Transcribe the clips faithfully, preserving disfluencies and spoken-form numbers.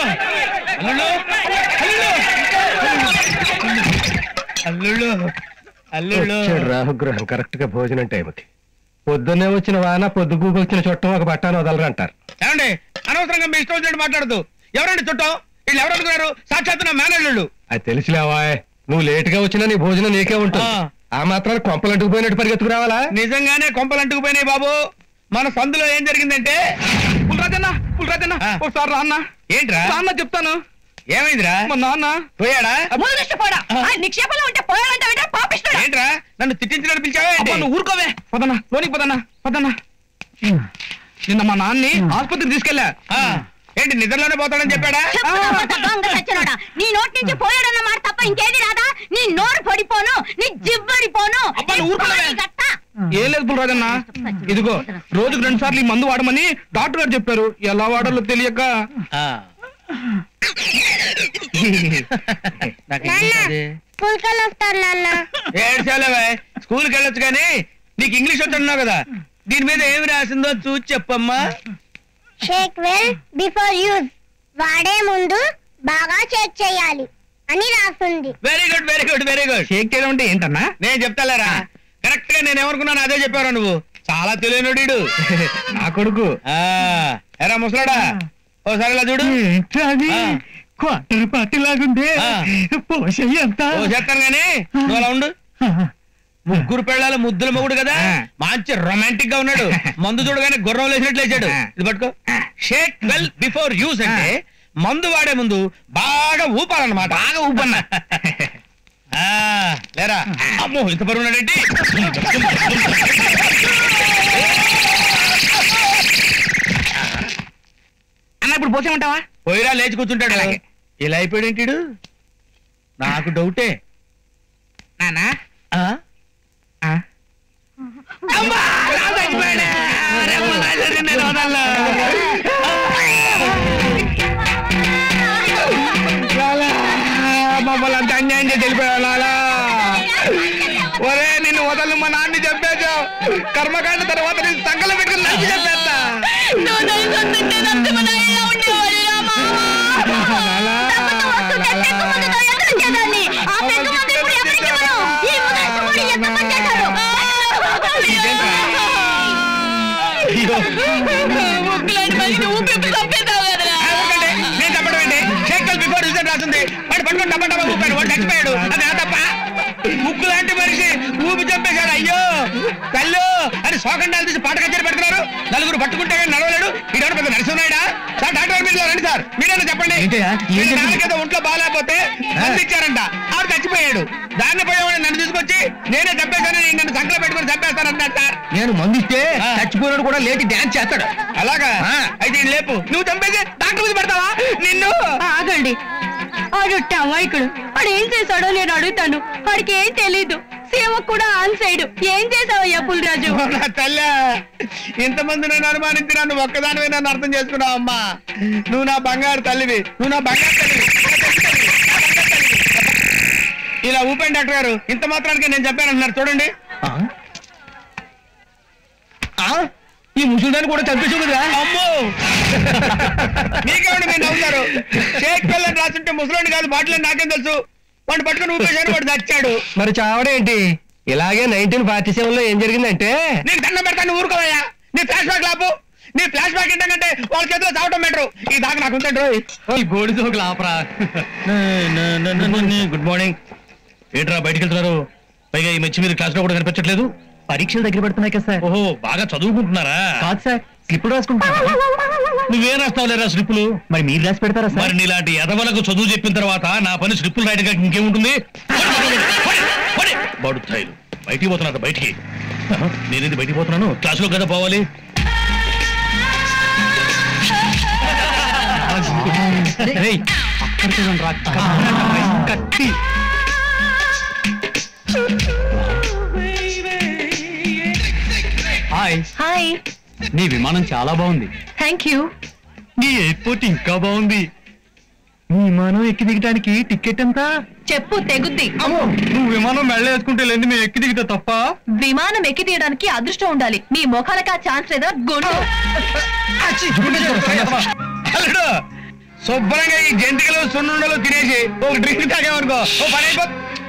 అల్లుళ్ళు అల్లుళ్ళు రాహుగ్రహం కరెక్ట్ గా భోజనం టైంకి పొద్దున్నే వచ్చిన వాన పొద్దుగూకు వచ్చిన చుట్టం ఒక బట్టాను వదలరు అంటారు. ఏమండి అనవసరంగా మీ ఇష్టం వచ్చినట్టు మాట్లాడదు. ఎవరండి చుట్టం? వీళ్ళు ఎవరు అనుకున్నారు? సాక్షాత్ నా మేనల్లుళ్ళు. అది తెలిసిలేవా, నువ్వు లేట్ గా వచ్చినా నీ భోజనం నీకే ఉంటుంది. ఆ మాత్రం కొంపలు అంటుకుపోయినట్టు పరిగెత్తుకు రావాలా? నిజంగానే కొంపలు అంటుకుపోయినాయి బాబు. మన సందులో ఏం జరిగిందంటే పుల్రాజన్న పుల్రాజన్న ఒకసారి రాన్న. ఏంట్రా రాన్న చెప్తాను. ఏమైందిరా? మా నాన్న పోయాడా? నిక్షేపంలో ఉంటే పోయాడంటే పాపిస్తాడు. ఏంట్రా నన్ను తిట్టించడానికి పిలిచావా? నువ్వు ఊరుకోవే. పదన్నా లోనికి పదన్నా పదన్నా. నిన్న మా నాన్ని ఆసుపత్రికి తీసుకెళ్ళా. ఏంటి నిద్రలోనే పోతాడని చెప్పాడా? నీ నోటి నుంచి పోయాడన్న మాట తప్ప ఇంకేది రాదా? నీ నోరు పడిపోను, నీ జిబ్బడిపోను. ఏం లేదు పుల్రాజన్న, ఇదిగో రోజుకు రెండు సార్లు ఈ మందు వాడమని డాక్టర్ గారు చెప్పారు. ఎలా వాడాలో తెలియక ఏడ్చాలేవే. స్కూల్కి వెళ్ళొచ్చు కానీ నీకు ఇంగ్లీష్ వచ్చన్నావు కదా, దీని మీద ఏమి రాసిందో చూసి చెప్పమ్మా. షేక్ వెల్ బిఫోర్ యూజ్, వాడే ముందు బాగా చెక్ చేయాలి అని రాస్తుంది. Very good very good very good. Shake చేయడం అంటే ఏంటన్నా? నేను చెప్తాలేరా, కరెక్ట్ గా నేను ఏమనుకున్నాను అదే చెప్పారా నువ్వు. చాలా తెలియనుడు నా కొడుకు. ఎరా ముసలాడా ఓసారి ఇలా చూడు. క్వార్టర్ పార్టీ లాగుంది. పోసేస్తాను గానీ నువ్వు అలా ఉండు. ముగ్గురు పెళ్ళాల ముద్దుల మొగుడు కదా, మంచి రొమాంటిక్ గా ఉన్నాడు. మందు చూడగానే గుర్రం లేచినట్లు లేచాడు. ఇది పట్టుకో. షేక్ వెల్ బిఫోర్ యూస్ అంటే మందు వాడే ముందు బాగా ఊపాలన్నమాట. బాగా ఊపన్నా లేరా? అమ్మో ఇంత పరువు ఉన్నాడేంటి? అన్న ఇప్పుడు పోసేమంటావా? పోయిరా లేచి కూర్చుంటాడు. ఇలా అయిపోయాడేంటిడు? నాకు డౌటే. నానా మమ్మల్ని అంత అన్యాయం చేసి వెళ్ళిపోయాలా? ఒరే నిన్ను వదలను మా నాన్ని చెప్పేశావు. కర్మకాండ తర్వాత నేను సంకలం పెట్టుకుని నచ్చి చెప్పేస్తా. నేను చెప్పడం ఏంటి? షేక్ బిఫోర్ యూజ్ రాసింది. వాడు పట్టుకొని డబ్బా డబ్బా ఊపాడు. వాడు చచ్చిపోయాడు. అది తప్ప ముక్కు లాంటి మనిషి ఊపి చంపేశాడు. అయ్యో కళ్ళు అని శోకండాలు తీసి పాట కచేరి పెడుతున్నారు. నలుగురు పట్టుకుంటే నడవలేడు. ఈడెవరు పెద్ద నరసింహాయుడా? సార్ డాక్టర్ మీరు రండి సార్, మీరేనా చెప్పండి. నాలుగేదో ఒంట్లో బాగాలేకపోతే మందు ఇచ్చారంట, ఆవిడ చచ్చిపోయాడు. దాన్ని పోయేవాడు నన్ను తీసుకొచ్చి నేనే చంపేశాను, నన్ను సంకలం పెట్టుకుని చంపేస్తానంటారు సార్. నేను మందు ఇస్తే చచ్చిపోయినాడు కూడా లేచి డాన్స్ చేస్తాడు. అలాగా? అయితే లేపు. నువ్వు చంపేసి డాక్టర్ మీద పెడతావా? నిన్ను ఆగండి. ఆడు టమాయికుడు, వాడు ఏం చేశాడో నేను అడుగుతాను. వాడికి ఏం తెలీదు. సీమ కూడా ఆన్ సైడ్. ఏం చేసావయ్యా పుల్రాజు? తల్లి ఇంతమంది నన్ను అనుమానించి నన్ను ఒక్కదానివే నన్ను అర్థం చేసుకున్నావు అమ్మా. నువ్వు నా బంగారు తల్లివి. నువ్వు నా బంగారు తల్లివి. ఇలా ఊపండి డాక్టర్ గారు. ఇంత మాత్రానికి నేను చెప్పానంటున్నారు చూడండి. ఈ ముసలిదాన్ని కూడా చంపేసుకుందా? అమ్మో మీకేమండి మీరు నవ్వుతారు. షేక్ పిల్లని రాసుంటే ముసలోని కాదు బాటిల్ నాకేం తెలుసు. వాడిని పట్టుకుని ఊపేశాడు, వాడు చచ్చాడు. మరి చావడేంటి? ఇలాగే నైన్టీన్ ఫార్టీ సెవెన్ లో ఏం జరిగిందంటే, నీకు దండం పెడతాను ఊరుకోవయ్యా. నీ ఫ్లాష్ బ్యాక్ లాపు. నీ ఫ్లాష్ బ్యాక్ ఏంటంటే వాళ్ళ చేతిలో చావటం బెటరు. ఈ దాకా నాకు ఉంటాడు. గోడి సోకులు ఆపరా. Good morning. ఏంట్రా బయటికి వెళ్తున్నారు? పైగా ఈ మధ్య మీరు క్లాస్ లో కూడా కనిపించట్లేదు. పరీక్షలు దగ్గర పడుతున్నాయి కదా సార్. ఓహో బాగా చదువుకుంటున్నారా? కాదు సార్, స్లిప్ రాసుకుంటారా? నువ్వేం రాస్తావు లేరా స్లిప్పులు? మరి మీరు రాసి పెడతారా సార్? మరి నీలాంటి ఎదవలకు చదువు చెప్పిన తర్వాత నా పని స్లిప్పులు రాయడం ఇంకేముంటుంది? బడుతాయిలు బయటికి పోతున్నా. బయటికి నేనేది బయటికి పోతున్నాను. క్లాసులో కదా పోవాలి. కత్తి హాయ్. హాయ్. నీ విమానం చాలా బాగుంది. Thank you. నీ ఎయిర్పోర్ట్ ఇంకా బాగుంది. నీ విమానం ఎక్కి దిగడానికి టికెట్ ఎంత? చెప్పు తెగుద్ది. నువ్వు విమానం మెళ్ళ వేసుకుంటే లేదు, మేము ఎక్కి దిగితే తప్ప. విమానం ఎక్కి తీయడానికి అదృష్టం ఉండాలి. మీ మొఖాలకి ఆ ఛాన్స్ లేదా? గుండు శుభ్రంగా ఈ జంతికలు సున్నుండలు తినేసి ఒక డ్రింక్ తాగేవనుకో ఓ పని అయిపో.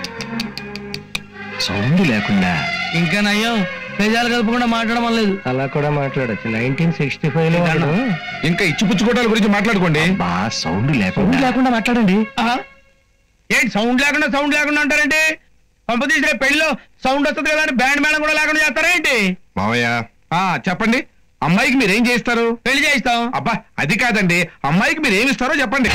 సౌండ్ లేకుండా ఇంకా నయ్యో నిజాలు కలుపుకుండా మాట్లాడడం లేదు. అలా కూడా మాట్లాడచ్చు. నైన్టీన్ సిక్స్టీ ఫైవ్ లో వాడు ఇంకా ఇచ్చిపుచ్చుకోవడాల గురించి మాట్లాడుకోండి. బా సౌండ్ లేకుండా లేకుండా మాట్లాడండి. ఏంటి సౌండ్ లేకుండా సౌండ్ లేకుండా అంటారేంటి? పంప తీసిన పెళ్లిలో సౌండ్ వస్తుంది కదా అని బ్యాండ్ మేళం కూడా లేకుండా చేస్తారా ఏంటి? మావయ్య ఆ చెప్పండి, అమ్మాయికి మీరేం చేస్తారు? పెళ్లి చేయిస్తాం. అబ్బా అది కాదండి, అమ్మాయికి మీరు ఏమి ఇస్తారో చెప్పండి.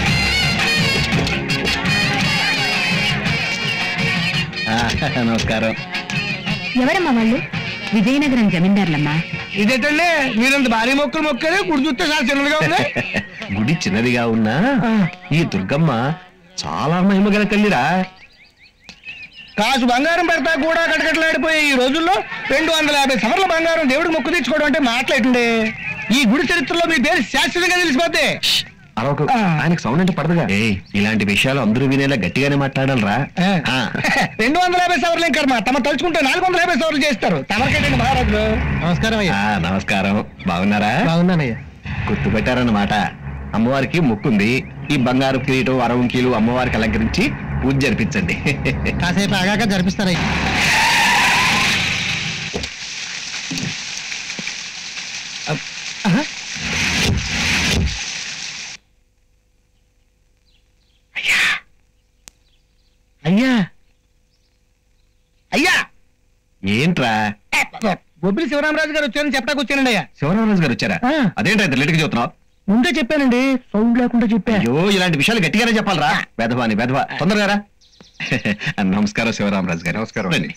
నమస్కారం. ఎవరమ్మా వాళ్ళు? విజయనగరం జమీందారులమ్మా. ఇదేంటండి మీరంత భారీ మొక్కలు మొక్కలే గుడి చూస్తే చాలా చిన్నదిగా ఉంది. గుడి చిన్నదిగా ఉన్నా ఈ దుర్గమ్మ చాలా మహిమగల తల్లిరా. కాసు బంగారం పెడతా కూడా కటకట్లాడిపోయి ఈ రోజుల్లో రెండు వందల యాభై సవర్ల బంగారం దేవుడికి మొక్కు తెచ్చుకోవడం అంటే మాట్లాడండి. ఈ గుడి చరిత్రలో మీ పేరు శాశ్వతంగా తెలిసిపోతే. అరొక ఆయనకు సౌండ్ అంటే పడదుగా. ఇలాంటి విషయాలు అందరూ వినేలా గట్టిగానే మాట్లాడాలరా. రెండు వందల యాభై సవర్లు ఏం కర్మ, తమ తలుచుకుంటే నాలుగు వందల యాభై సవర్లు చేస్తారు. తమరికేటండి మహారాజులు. నమస్కారం అయ్యా. నమస్కారం. బాగున్నారా? బాగున్నానయ్యా. గుర్తు పెట్టారన్నమాట. అమ్మవారికి మొక్కుంది. ఈ బంగారు కిరీటం అరవంకీలు అమ్మవారికి అలంకరించి పూజ జరిపించండి. కాసేపు ఆగాక జరిపిస్తానయ్యా. అయ్యా అయ్యా ఏంట్రా? బొబ్బిలి శివరామరాజు గారు వచ్చారని చెప్పడానికి వచ్చానండి అయ్యా. శివరామరాజు గారు వచ్చారా? అదేంటా ఇంత లేటుగా చెబుతున్నావు? ముందే చెప్పానండి, సౌండ్ లేకుండా చెప్పా. అయ్యో ఇలాంటి విషయాలు గట్టిగానే చెప్పాలరా. వెధవాని వెధవా, తొందరగా రా. నమస్కారం శివరామరాజు గారు. నమస్కారం. రండి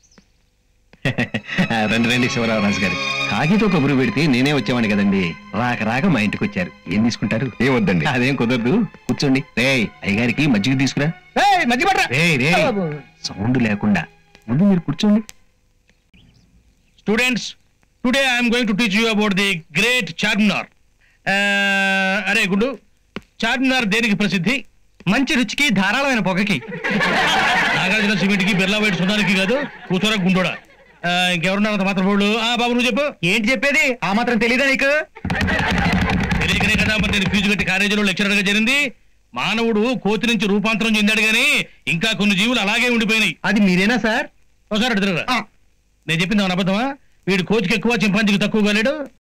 రండి రండి శివరామరాజు గారు. కాగితో కబురు పెడితే నేనే వచ్చేవాడిని కదండి. రాక రాక మా ఇంటికి వచ్చారు. ఏం తీసుకుంటారు? ఏం వద్దండి. అదేం కుదరదు, కూర్చోండి. రే అయ్యగారికి మజ్జిగ తీసుకురా. మధ్య పట్రా. సౌండ్ లేకుండా ముందు మీరు కూర్చోండి. Students, today I'm going to teach you about the great Charminar. అరే గుండు, చార్మినార్ దేనికి ప్రసిద్ధి? మంచి రుచికి, ధారాళమైన పొగకి. నాగార్జున సిమెంట్కి, బిర్లా వైట్ సున్నానికి కాదు. కూర్చోరా గుండోడా. ఇంకెవరున్నారు మాత్రం వాళ్ళు? ఆ బాబు నువ్వు చెప్పు. ఏంటి చెప్పేది? ఆ మాత్రం తెలీదా నీకు? తెలియకనే కదా మరి నేను ఫీజు కట్టి కాలేజీలో లెక్చరర్ గా జరిగింది. మానవుడు కోతి నుంచి రూపాంతరం చెందాడు గానీ ఇంకా కొన్ని జీవులు అలాగే ఉండిపోయినాయి. అది మీరేనా సార్? ఒకసారి అడుగురా. నేను చెప్పింది ఏమన్నా అబద్ధమా? వీడు కోతికి ఎక్కువ, చింపాంజీకి తక్కువగా లేడు.